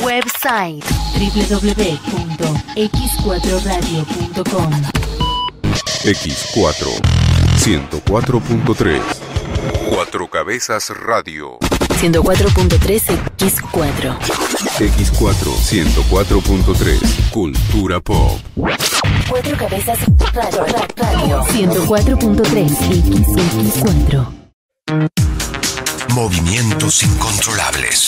Website www.x4radio.com. X4 104.3 Cuatro Cabezas Radio 104.3 X4. X4 104.3 Cultura Pop. Cuatro Cabezas Radio 104.3 X4. Movimientos incontrolables.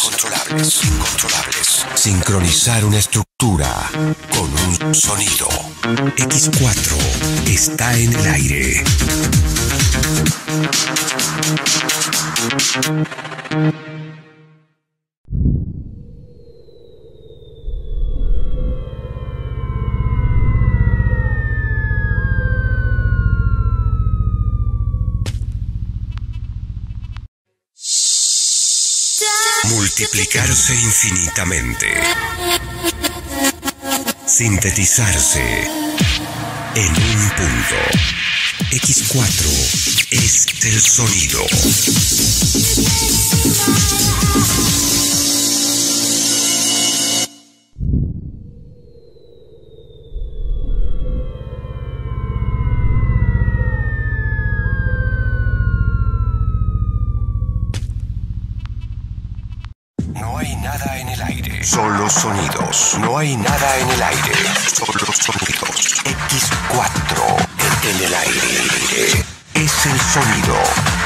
Sincronizar una estructura con un sonido. X4 está en el aire. Multiplicarse infinitamente. Sintetizarse en un punto. X4 es el sonido. No hay nada en el aire, solo sonidos. No hay nada en el aire, solo sonidos. X4 en el aire es el sonido.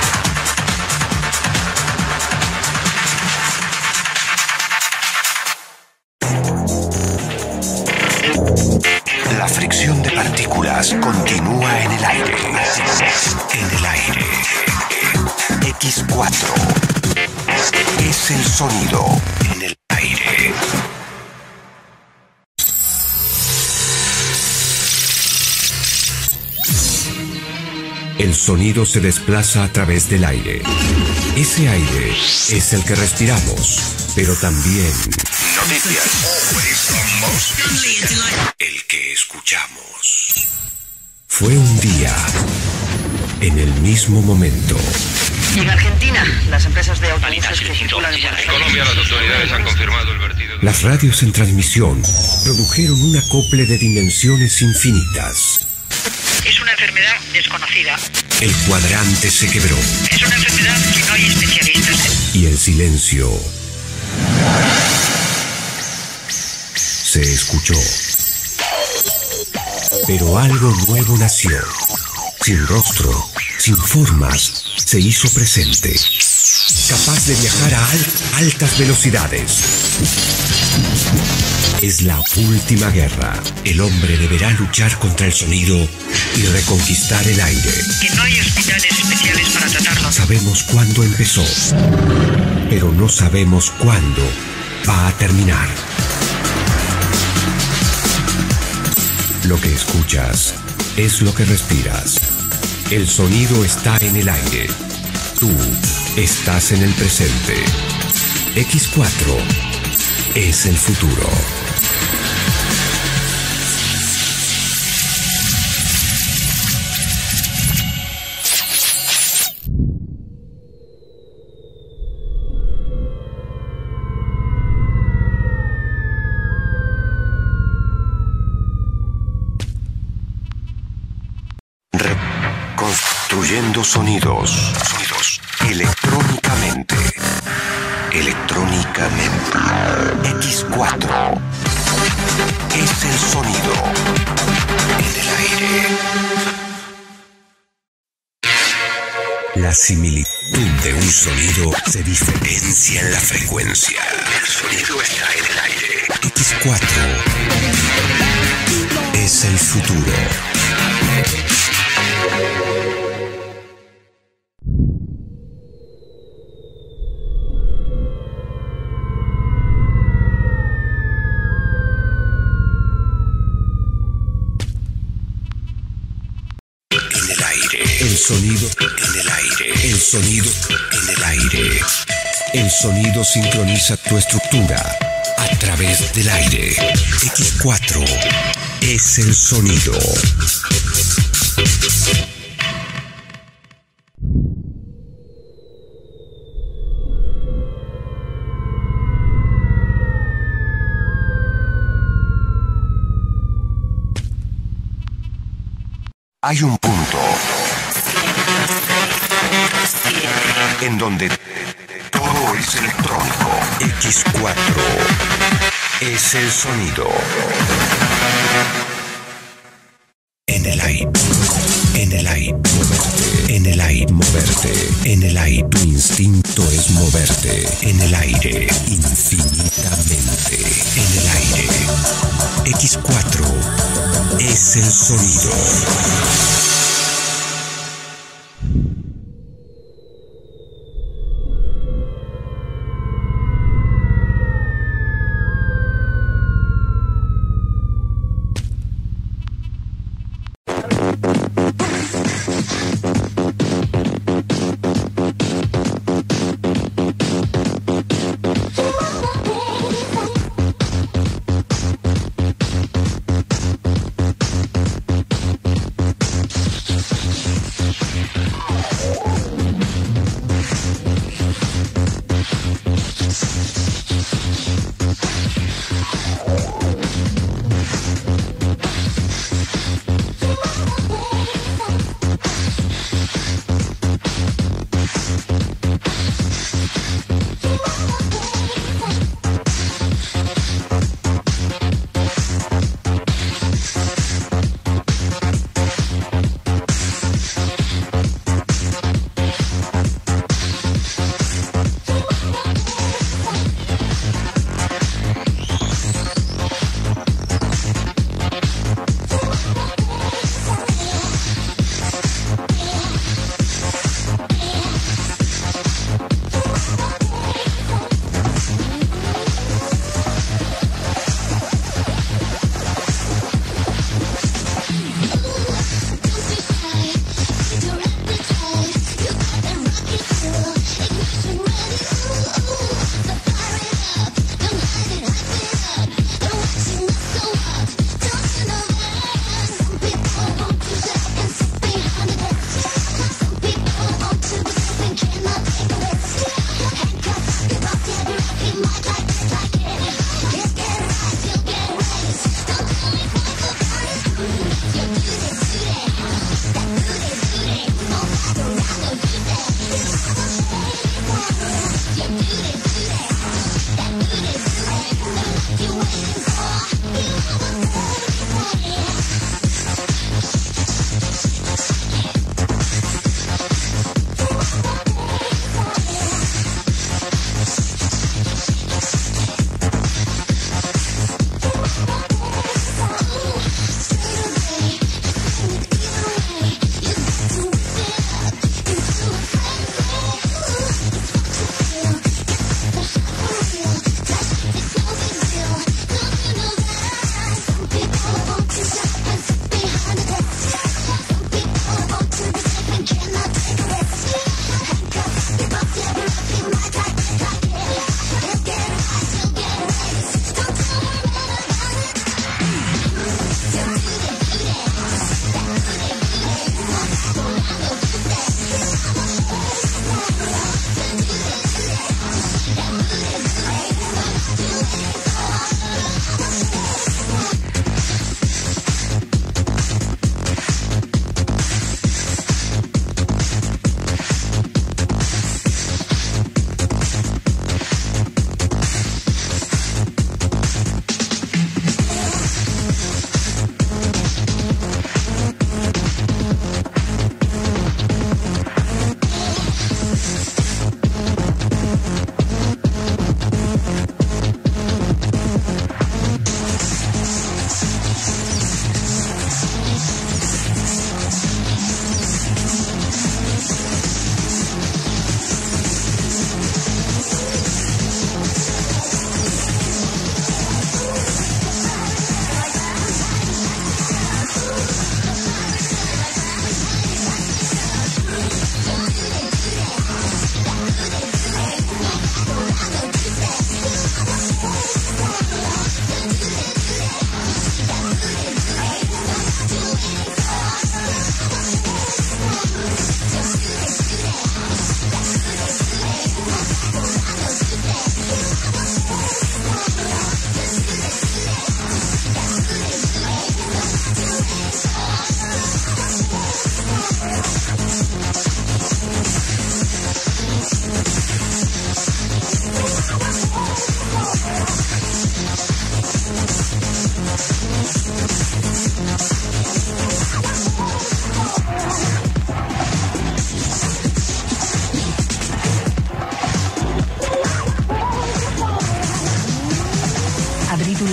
La fricción de partículas continúa en el aire. En el aire. X4 es el sonido en el aire. El sonido se desplaza a través del aire. Ese aire es el que respiramos, pero también el que escuchamos. Fue un día, en el mismo momento. En Argentina, las empresas de autobuses que circulan en Colombia, las autoridades han confirmado el vertido. Las radios en transmisión produjeron un acople de dimensiones infinitas. Es una enfermedad desconocida. El cuadrante se quebró. Es una enfermedad que no hay especialistas. Y el silencio se escuchó. Pero algo nuevo nació. Sin rostro, sin formas, se hizo presente. Capaz de viajar a altas velocidades. Es la última guerra. El hombre deberá luchar contra el sonido y reconquistar el aire. Que no hay hospitales especiales para tratarlo. Sabemos cuándo empezó, pero no sabemos cuándo va a terminar. Lo que escuchas es lo que respiras. El sonido está en el aire. Tú estás en el presente. X4 es el futuro. Reconstruyendo sonidos electrónicamente. X4 es el sonido en el aire. La similitud de un sonido se diferencia en la frecuencia. El sonido está en el aire. X4 es el futuro. El sonido en el aire. El sonido en el aire. El sonido sincroniza tu estructura a través del aire. X4 es el sonido. Hay un punto en donde todo es electrónico. X4 es el sonido. En el aire, en el aire, moverte, en el aire, moverte, en el aire, tu instinto es moverte, en el aire, infinitamente, en el aire. X4 es el sonido.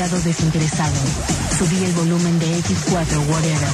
lado desinteresado. Subí el volumen de X4 Whatever.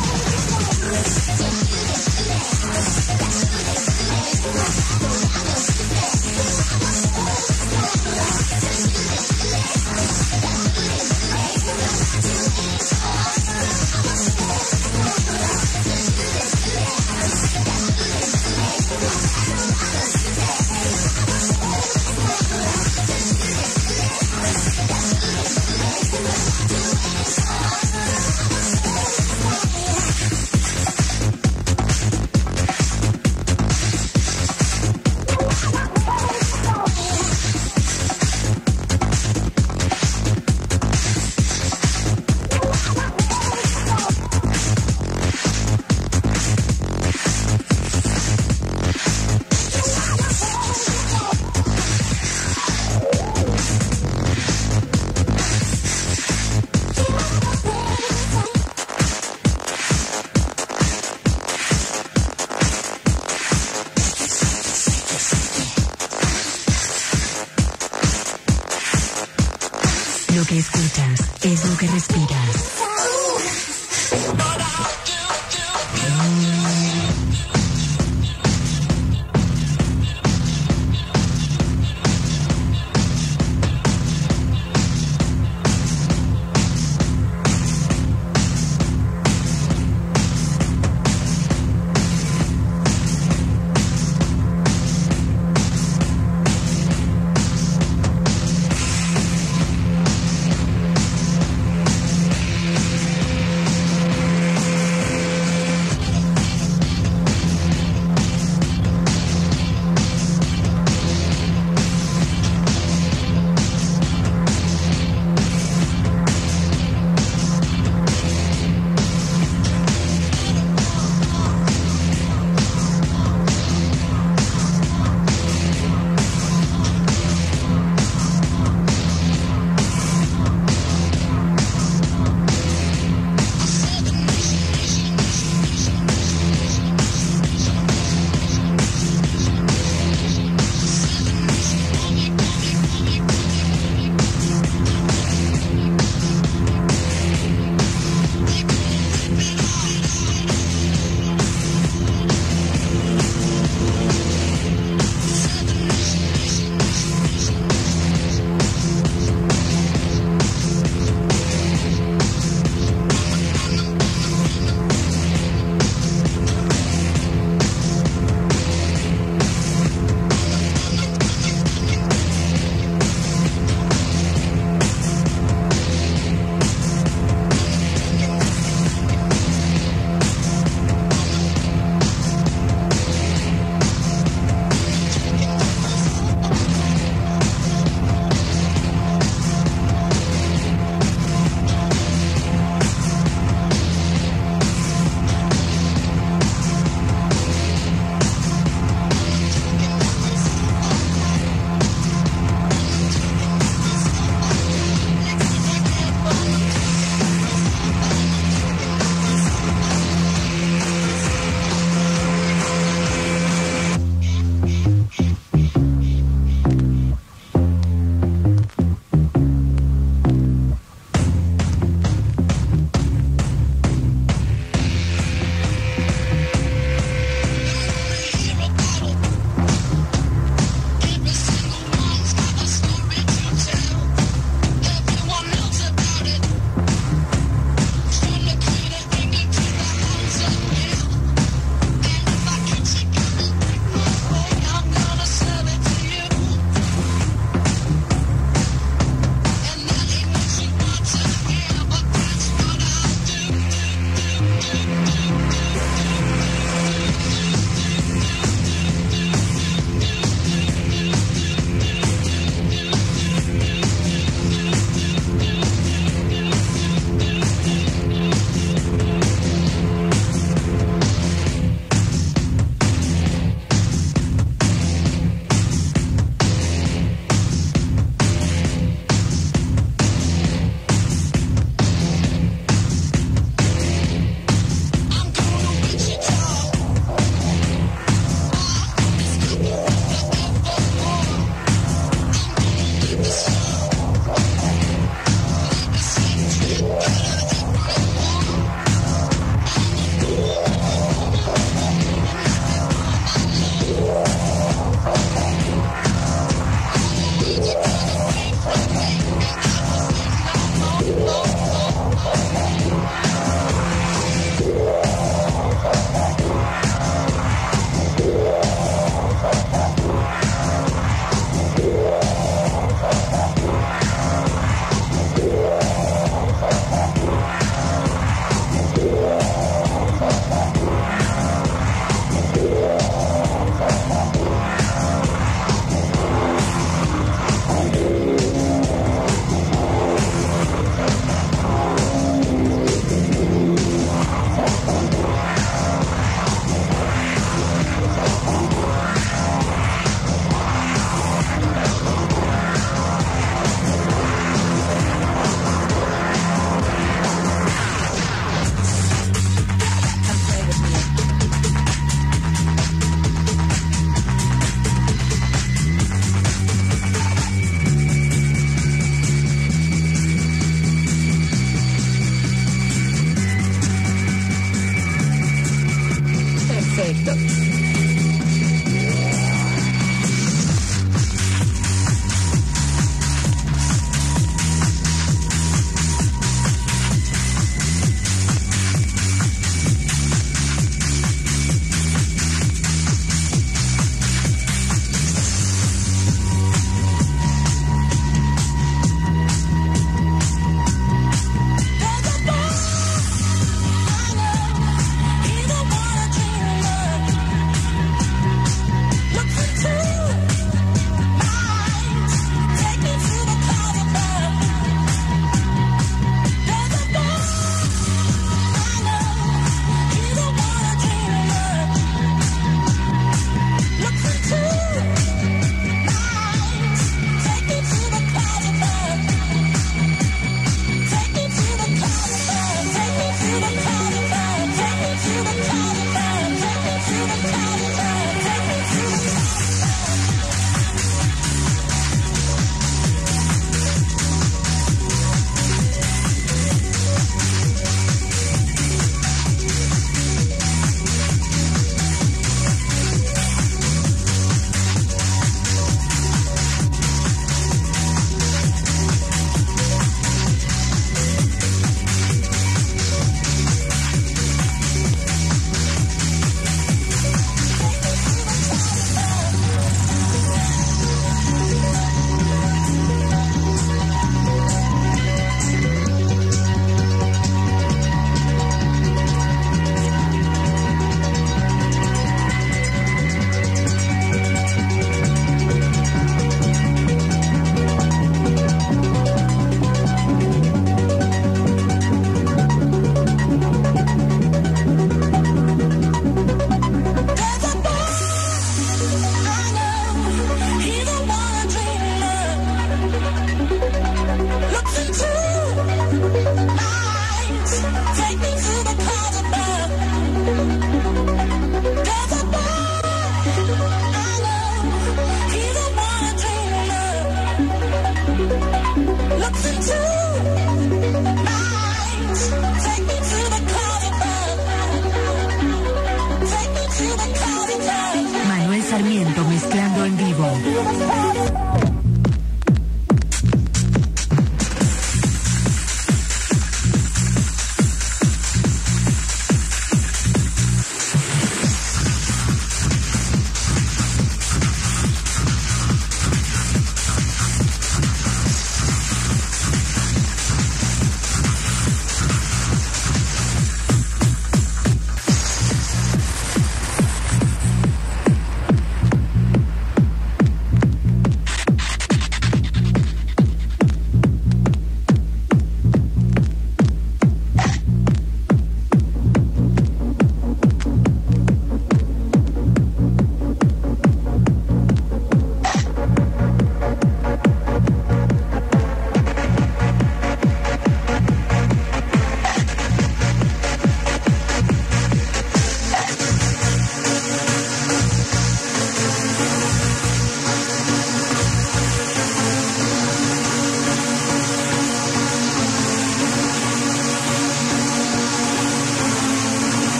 Lo que escuchas es lo que respiras.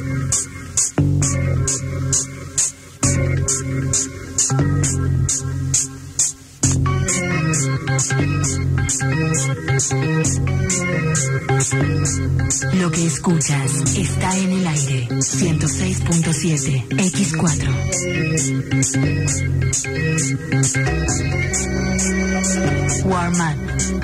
Lo que escuchas está en el aire. 106.7 X4. Warm up.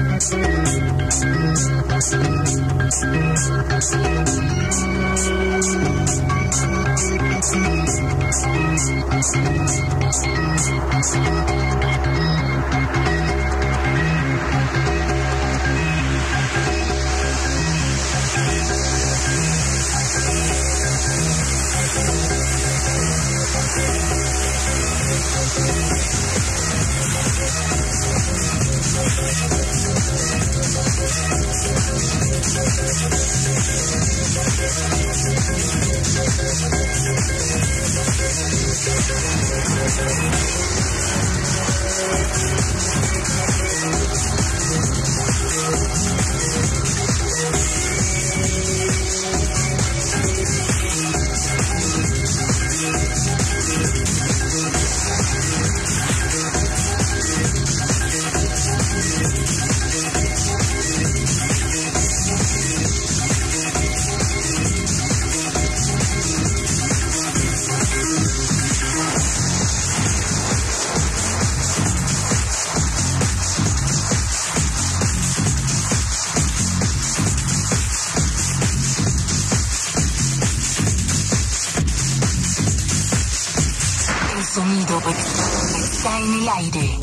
Sonido está en el aire.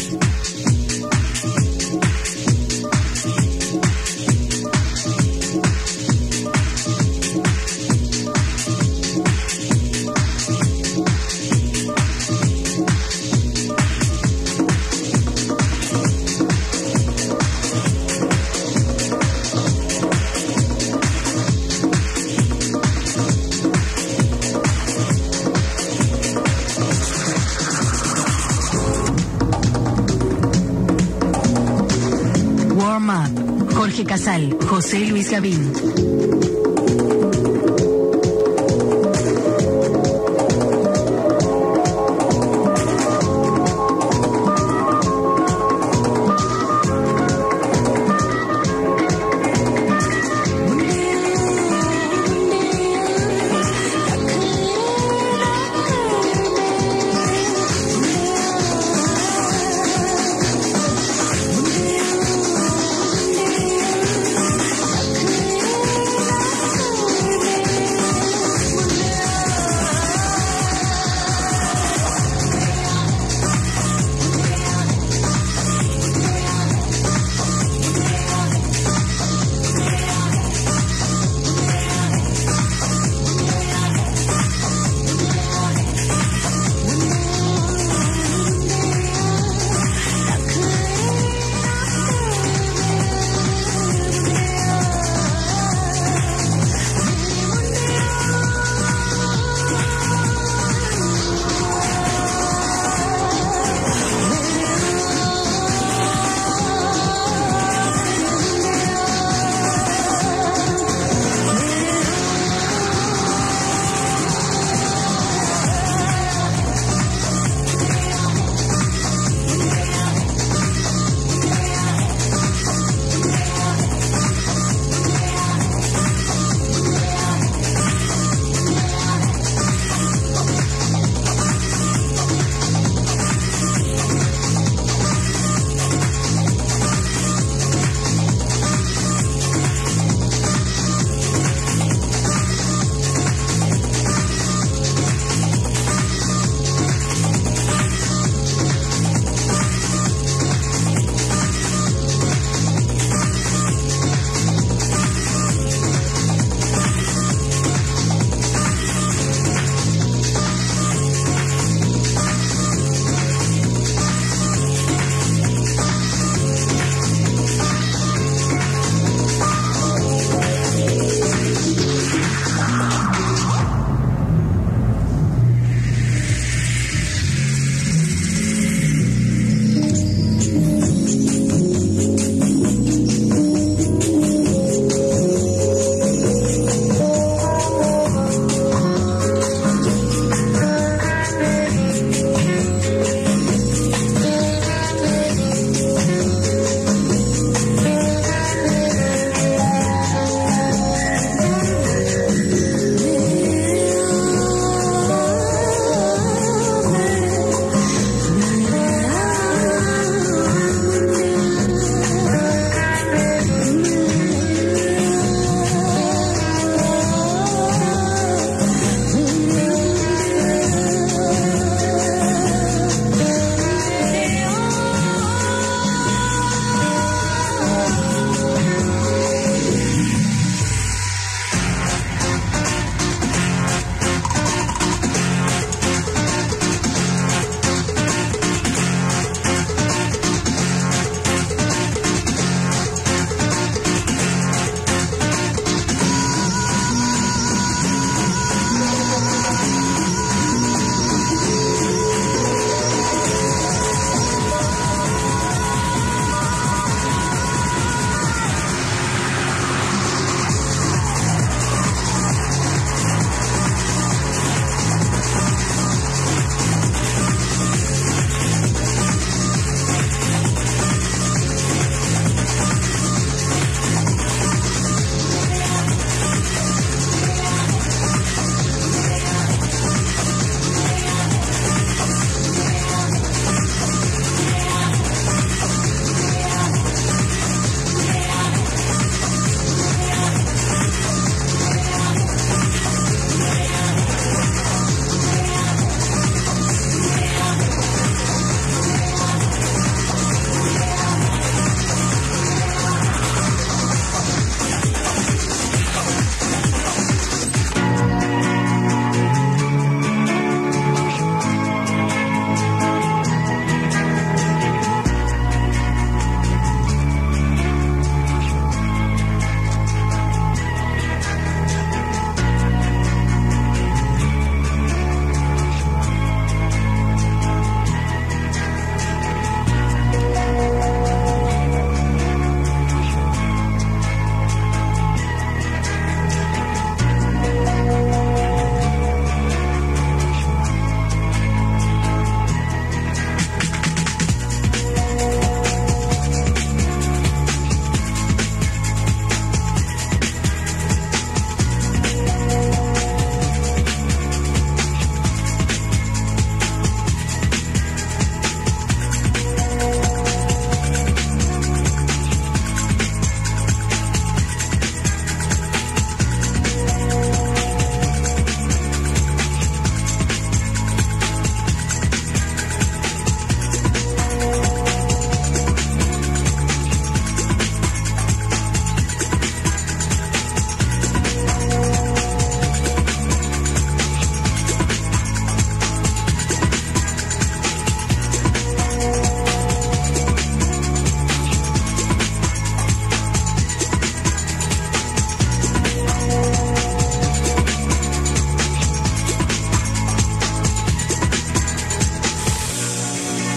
Warm up. Jorge Casal, José Luis Gavín.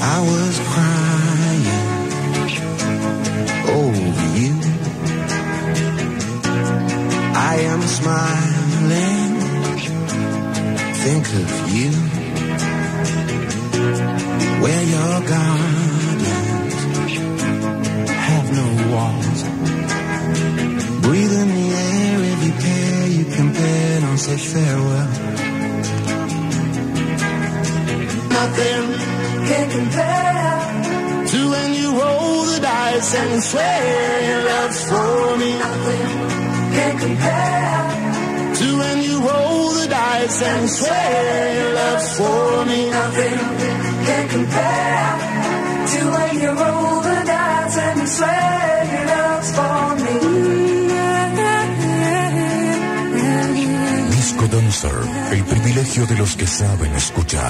I was crying over you. I am smiling, think of you. Where your gardens have no walls. Breathe in the air, every pair you compare, don't say farewell. Nothing can compare to when you roll the dice and swear your love's for me. Nothing can compare to when you roll the dice and swear your love's for me. Nothing can compare to when you roll the dice and swear your love's for me. Disco Dancer, el privilegio de los que saben escuchar.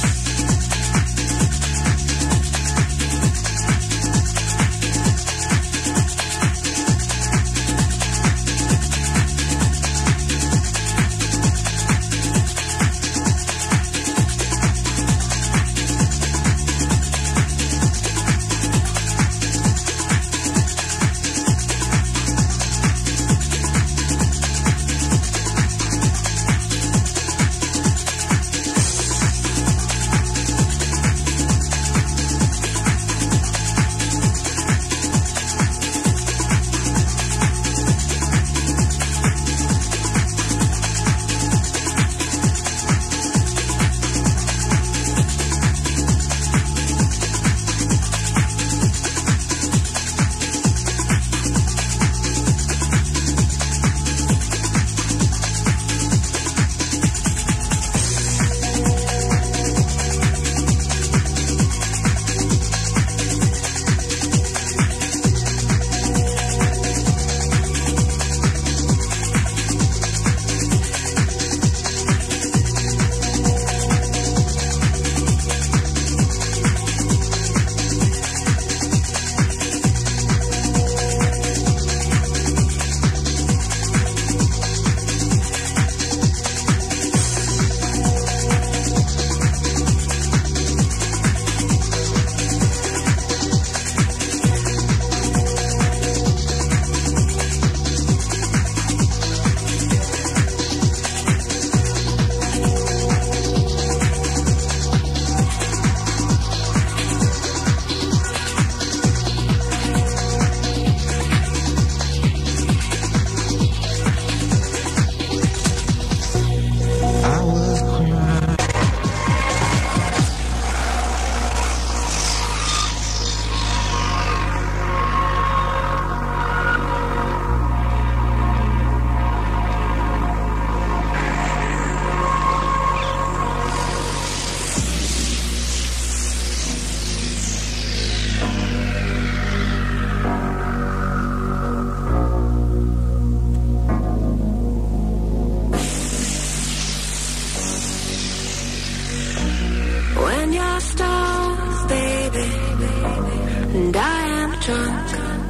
And I am drunk.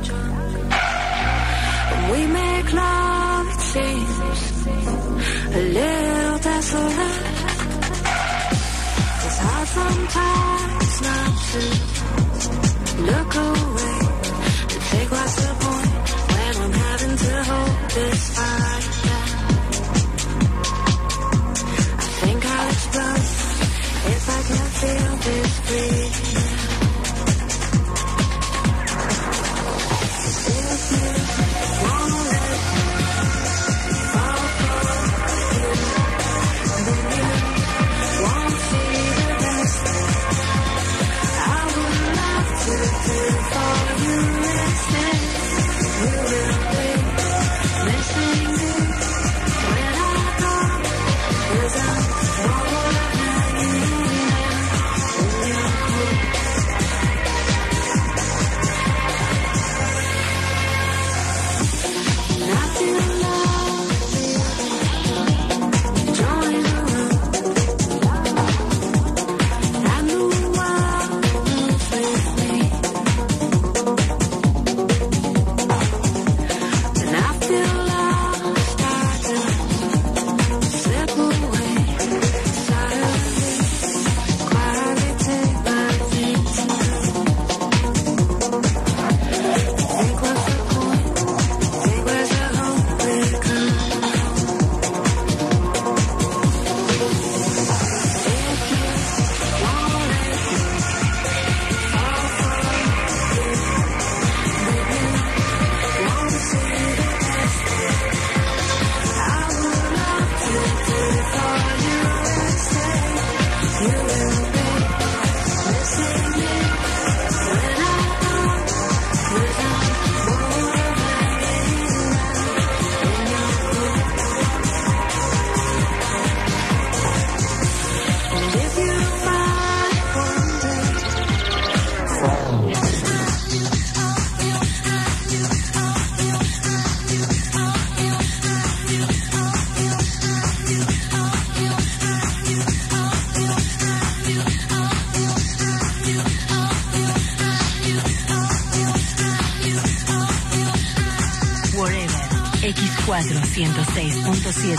When we make love, it seems a little desolate. It's hard sometimes not to look away and think what's the point when I'm having to hold this fight back. I think I'll explode if I can feel this breathing. Too far. X4 106.7.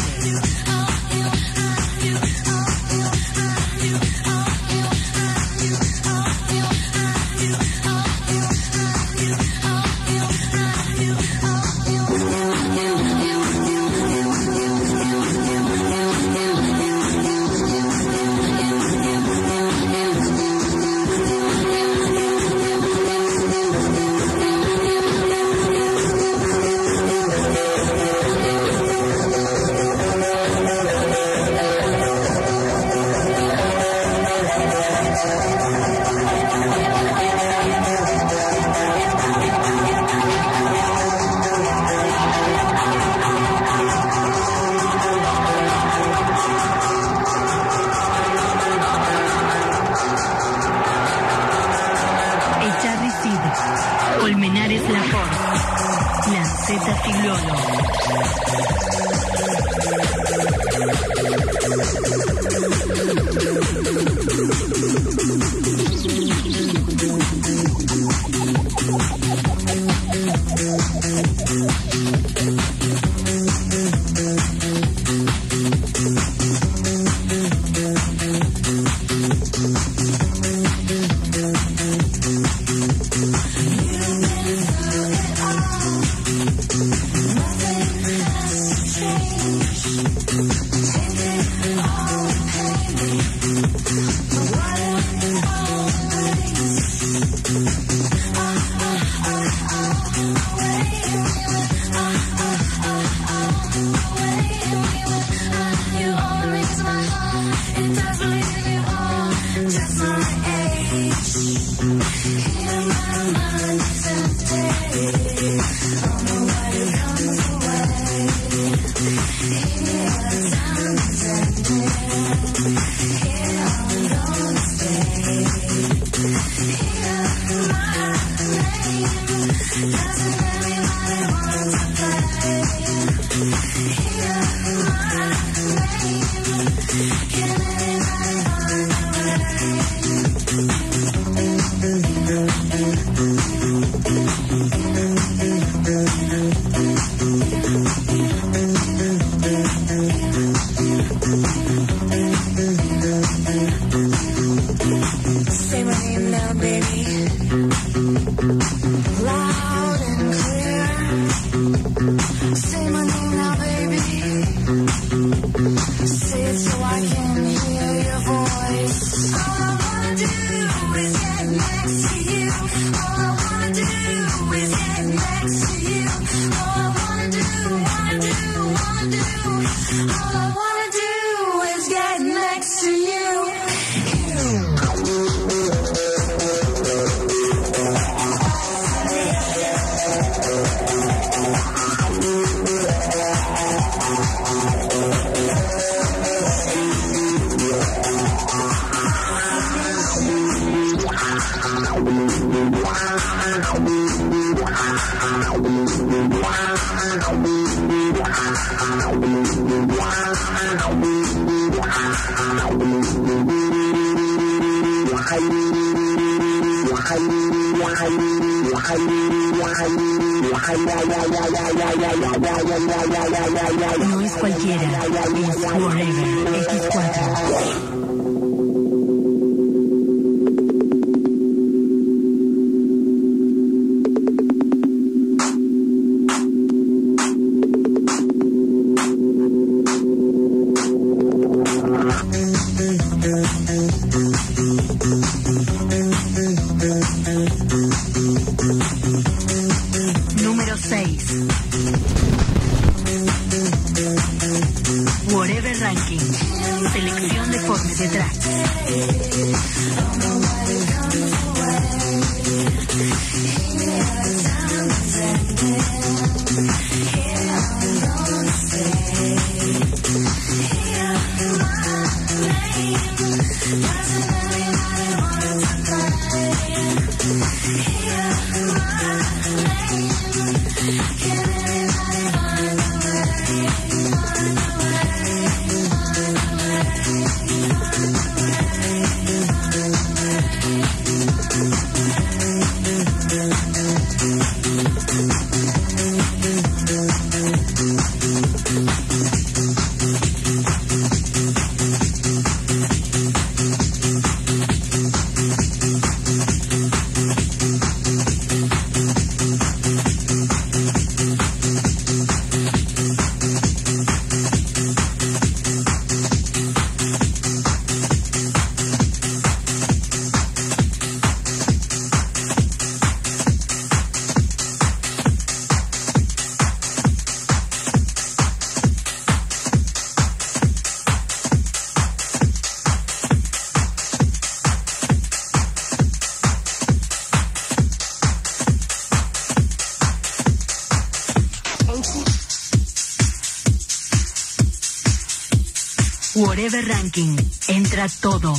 Colmenares La Force, Lanceta Filolo. No es cualquiera, es Forever X4. Número 6. Whatever Ranking. Selección de Force de Tracks. Whatever Ranking. Entra todo.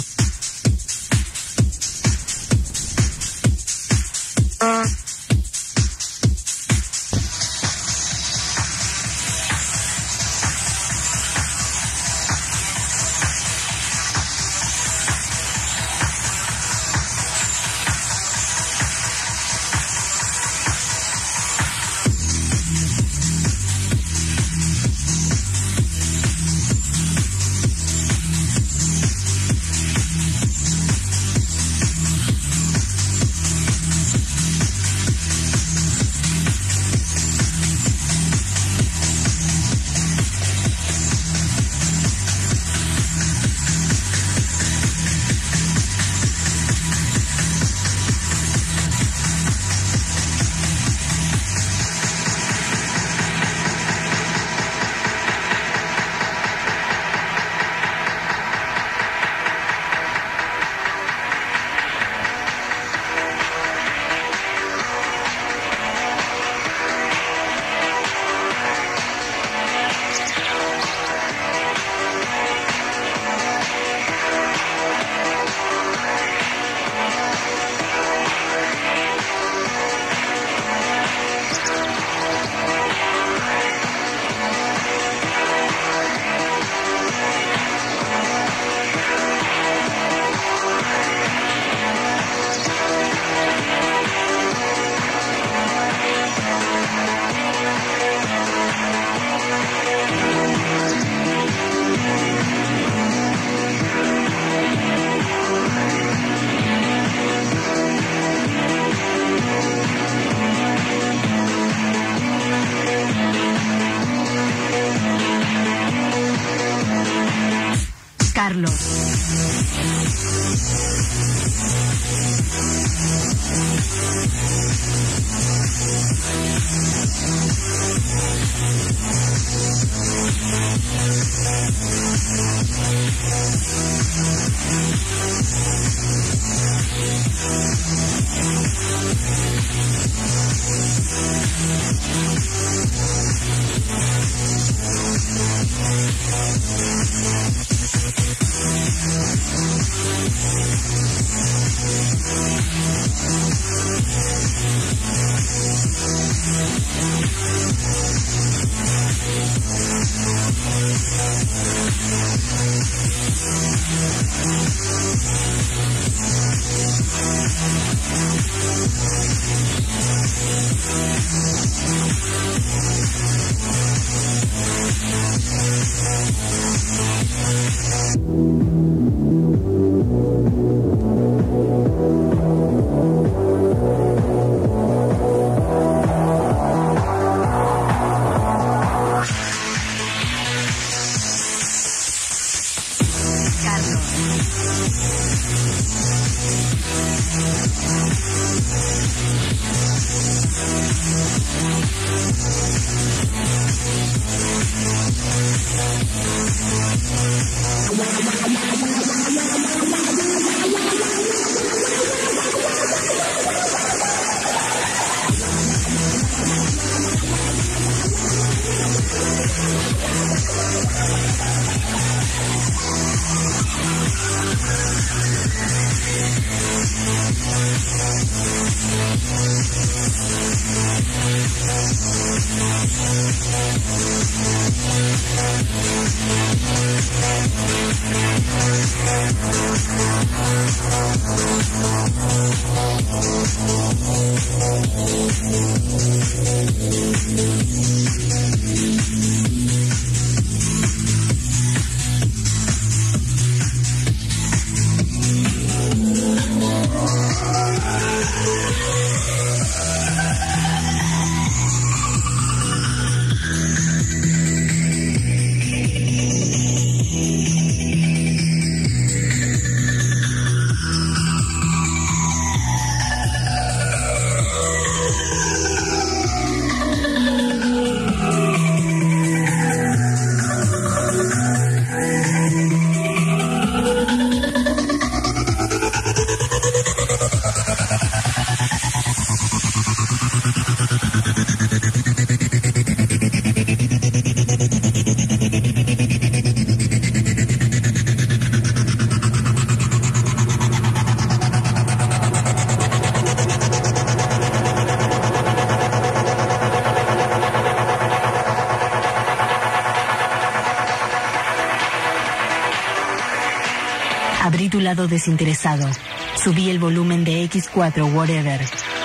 Abrí tu lado desinteresado. Subí el volumen de X4 Whatever.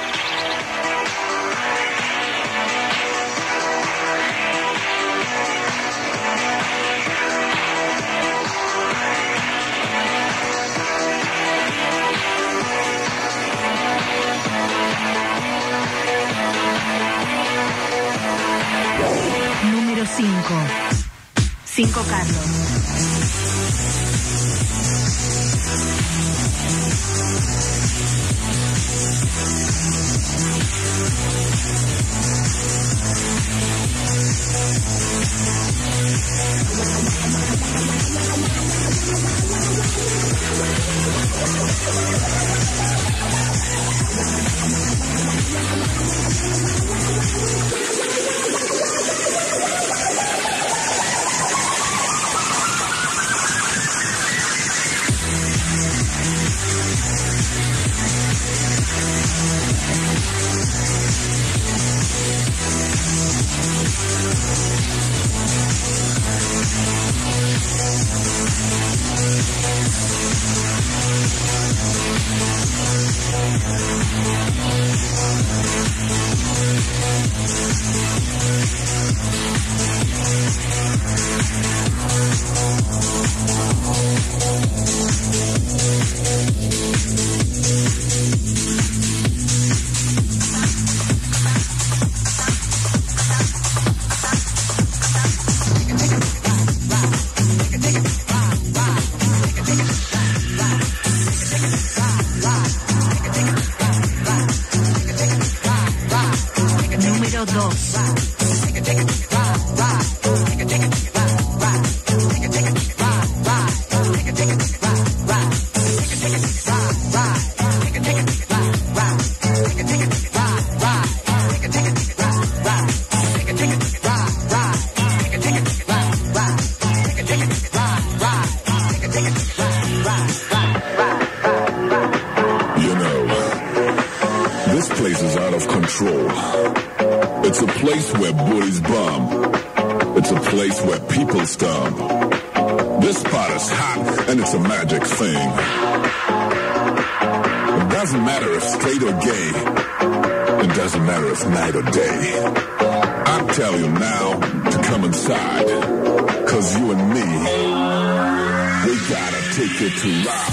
Número 5 Carlos. Número 2. It's a place where bullies bomb. It's a place where people stomp. This spot is hot and it's a magic thing. It doesn't matter if straight or gay. It doesn't matter if night or day. I tell you now to come inside. 'Cause you and me, we gotta take it to ride.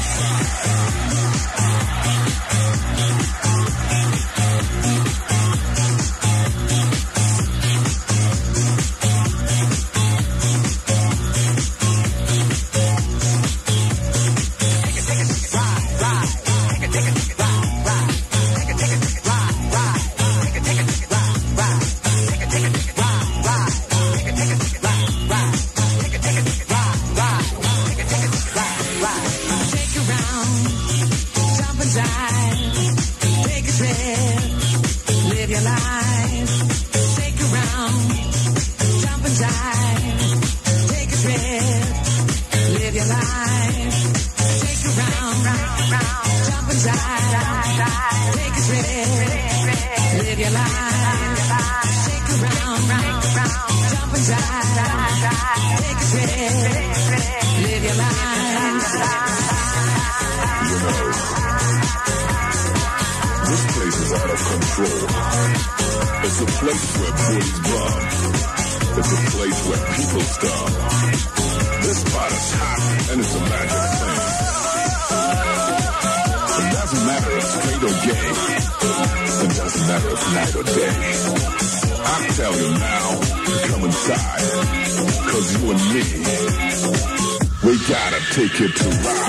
Take it to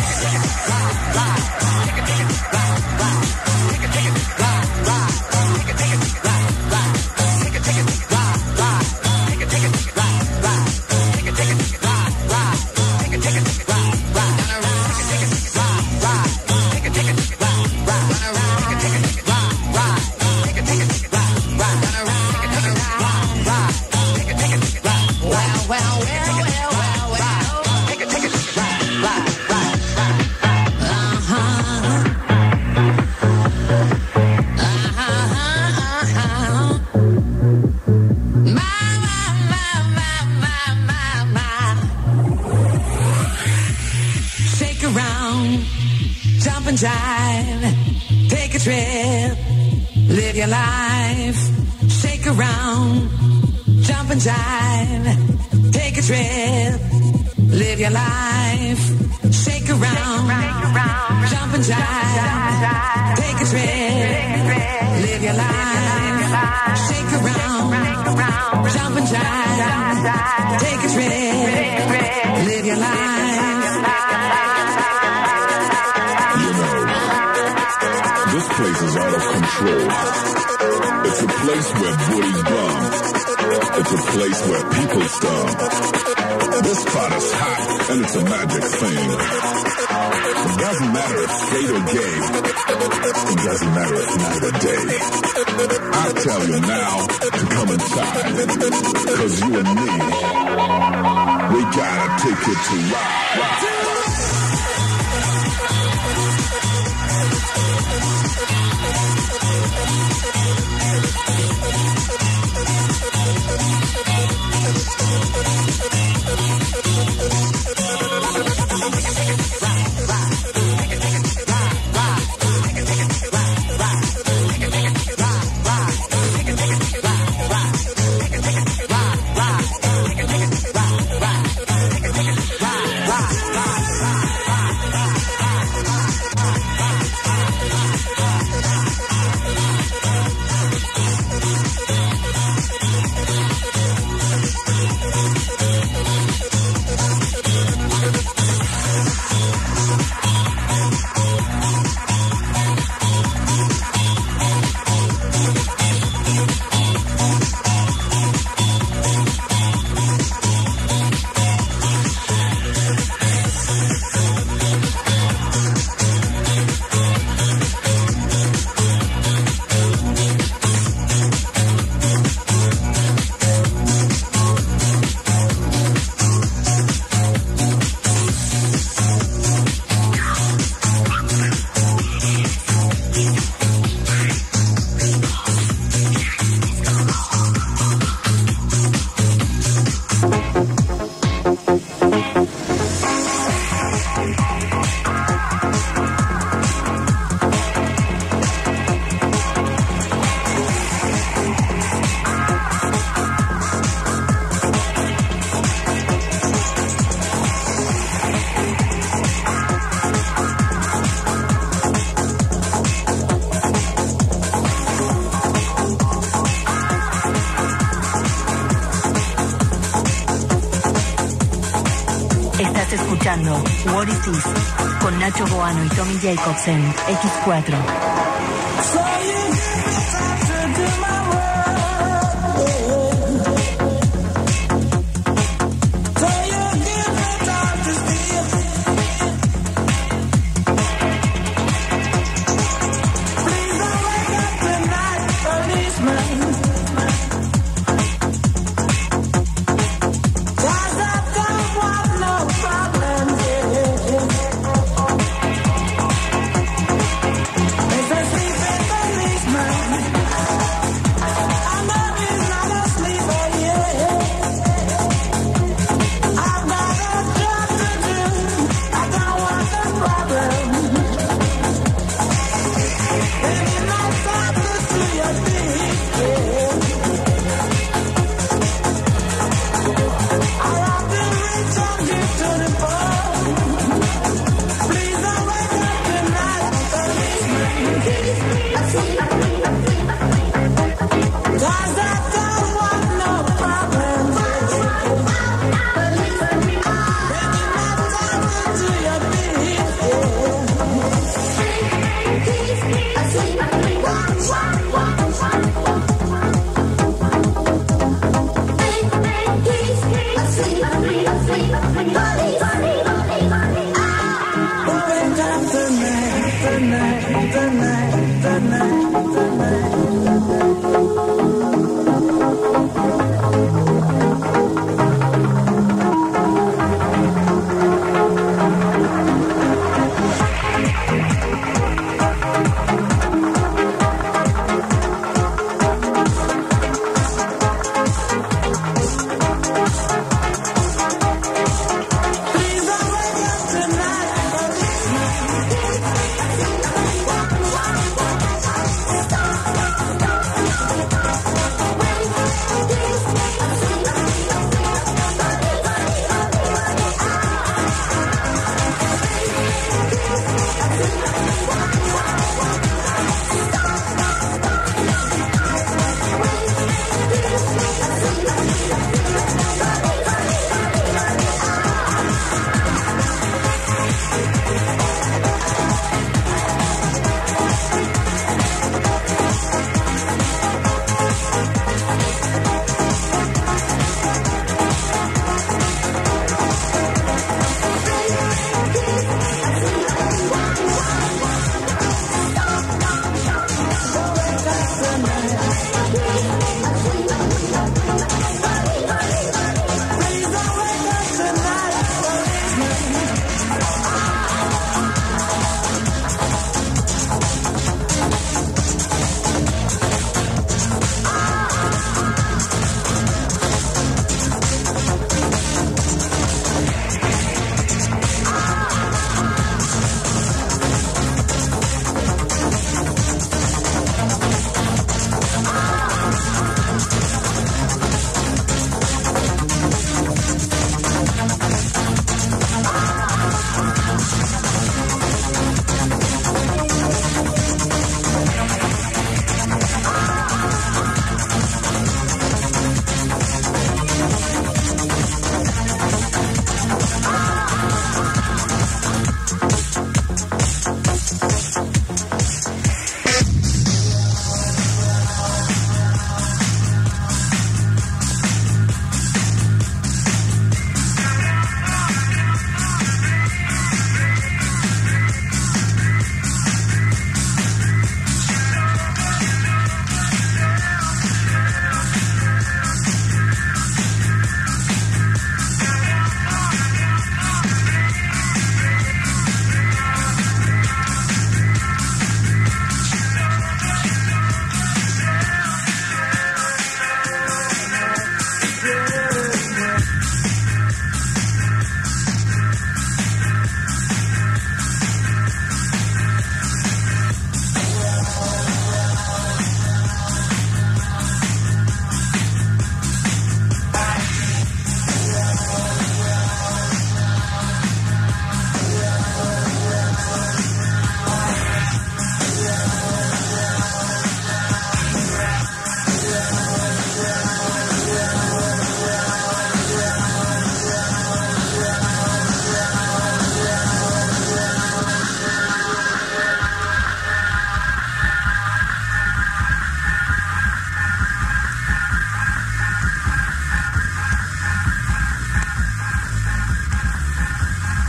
ride. Well. and jive, take a trip, live your life, shake around, jump and jive, take a trip, live your life, shake around, jump and jive, take a trip, live your life, shake around, jump and jive, take a trip, live your life. This place is out of control. It's a place where booties bum. It's a place where people stomp. This spot is hot and it's a magic thing. It doesn't matter if straight or gay. It doesn't matter if night or day. I tell you now to come inside. Cause you and me, we gotta take it to ride. What Is This con Nacho Boano y Tommy Jacobsen, X4.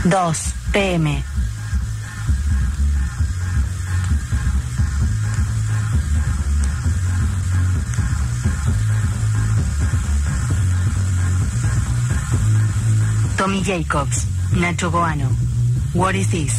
2 p.m. Tommy Jacobs, Nacho Goano. What is this?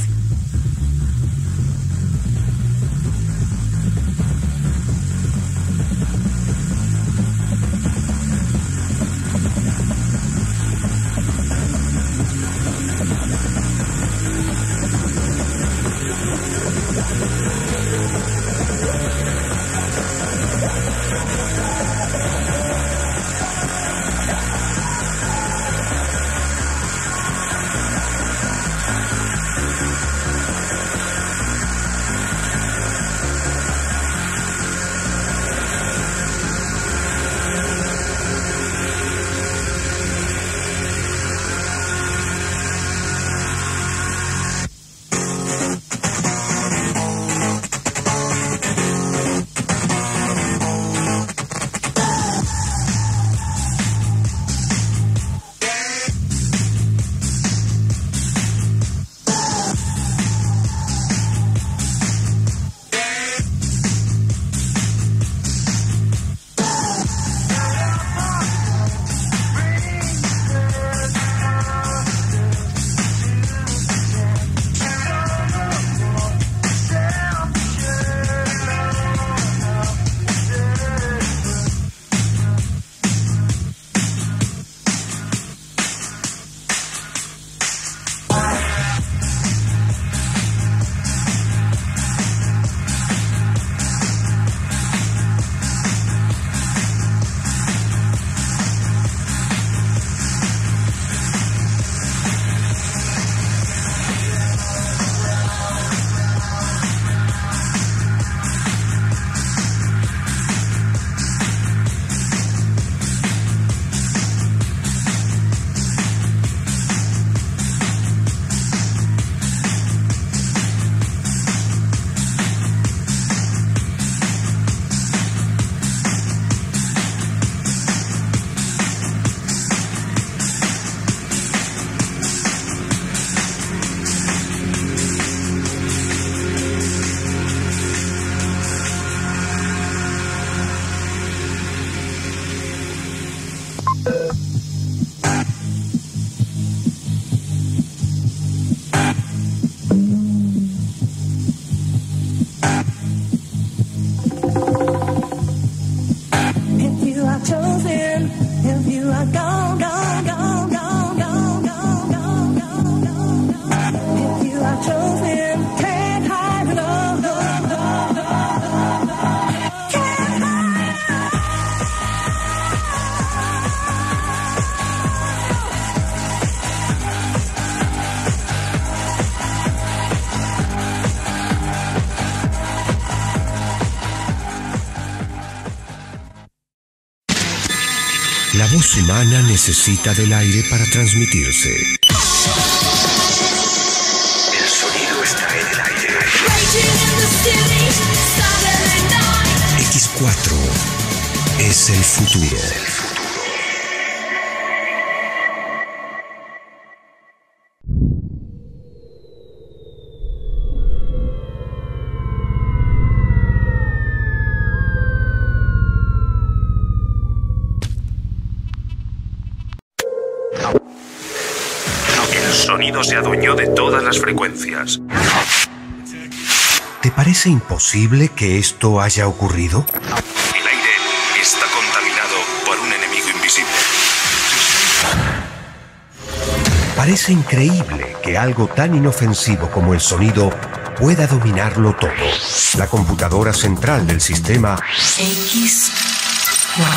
La voz humana necesita del aire para transmitirse. El sonido está en el aire. X4 es el futuro. El sonido se adueñó de todas las frecuencias. ¿Te parece imposible que esto haya ocurrido? El aire está contaminado por un enemigo invisible. Parece increíble que algo tan inofensivo como el sonido pueda dominarlo todo. La computadora central del sistema X4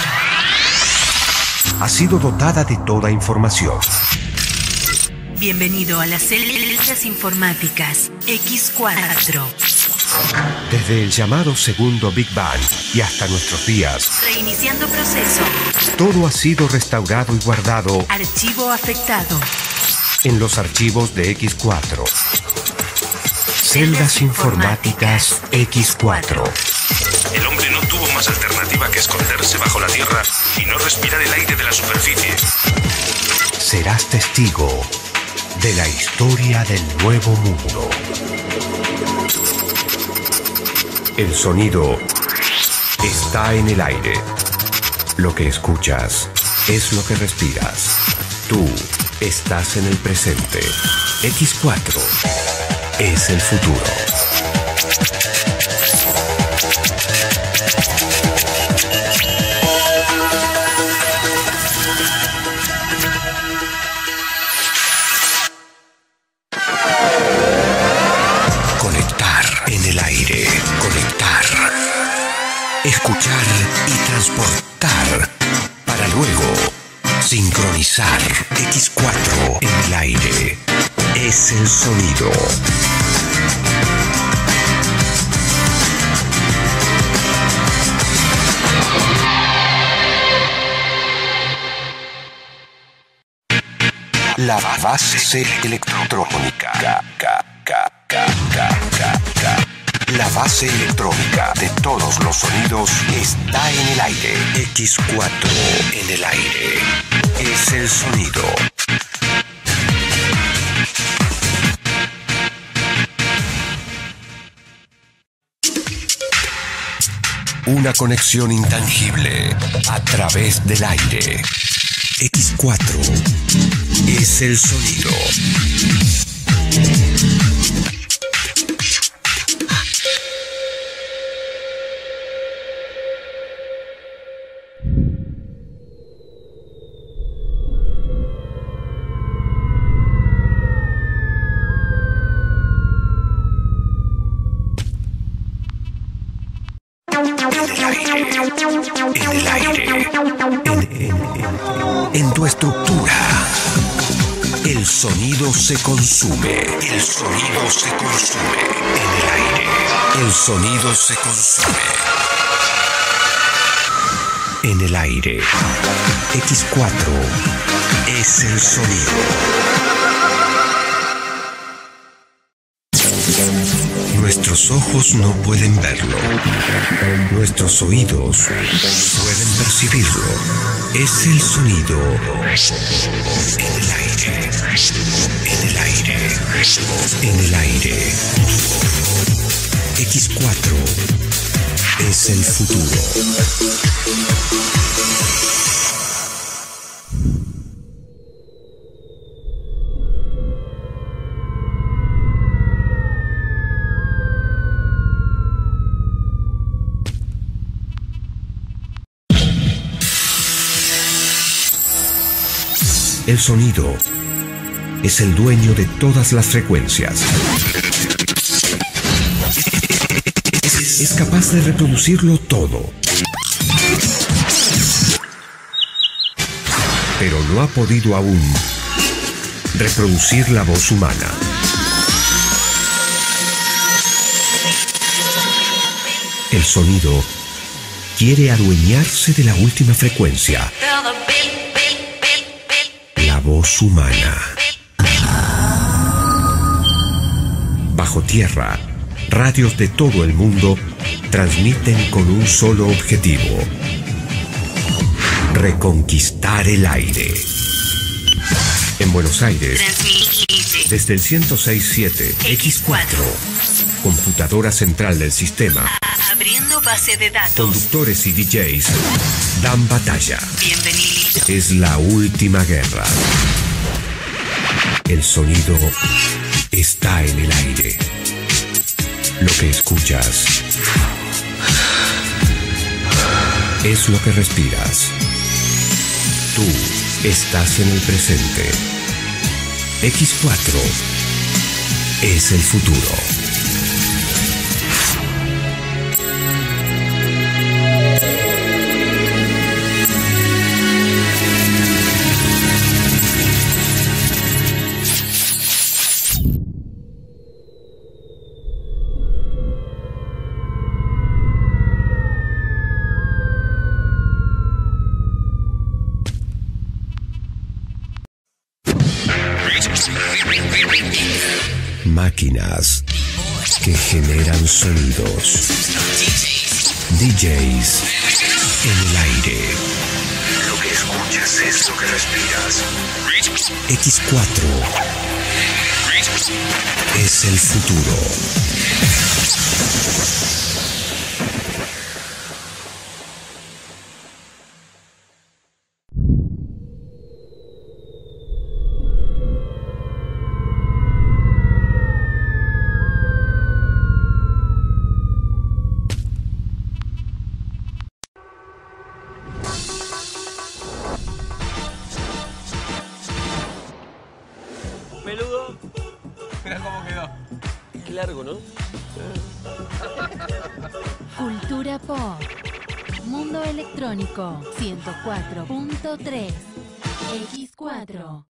ha sido dotada de toda información. Bienvenido a las células informáticas X4. Desde el llamado segundo Big Bang y hasta nuestros días, Reiniciando proceso. todo ha sido restaurado y guardado Archivo afectado. en los archivos de X4. Celdas informáticas X4. El hombre no tuvo más alternativa que esconderse bajo la tierra y no respirar el aire de la superficie. Serás testigo de la historia del Nuevo Mundo. El sonido está en el aire. Lo que escuchas es lo que respiras. Tú estás en el presente. X4 es el futuro. Conectar en el aire. Conectar. Escuchar y transportar. Para luego sincronizar. X4 en el aire. Es el sonido. La base electrónica. La base electrónica de todos los sonidos está en el aire. X4 en el aire. Es el sonido. Una conexión intangible a través del aire. X4 es el sonido. En el aire, en tu estructura, el sonido se consume. El sonido se consume en el aire. El sonido se consume en el aire. X4 es el sonido. Nuestros ojos no pueden verlo. Nuestros oídos pueden percibirlo. Es el sonido en el aire. En el aire. En el aire. X4 es el futuro. El sonido es el dueño de todas las frecuencias. Es capaz de reproducirlo todo. Pero no ha podido aún reproducir la voz humana. El sonido quiere adueñarse de la última frecuencia. La voz humana. Bajo tierra, radios de todo el mundo transmiten con un solo objetivo: reconquistar el aire. En Buenos Aires, desde el 106.7 X4, computadora central del sistema, abriendo base de datos, conductores y DJs dan batalla. Bienvenido. Es la última guerra. El sonido está en el aire. Lo que escuchas es lo que respiras. Tú estás en el presente. X4 es el futuro. Máquinas que generan sonidos. DJs en el aire. Lo que escuchas es lo que respiras. X4 Es el futuro. Peludo. Mira cómo quedó. Qué largo, ¿no? Cultura Pop. Mundo Electrónico 104.3 X4.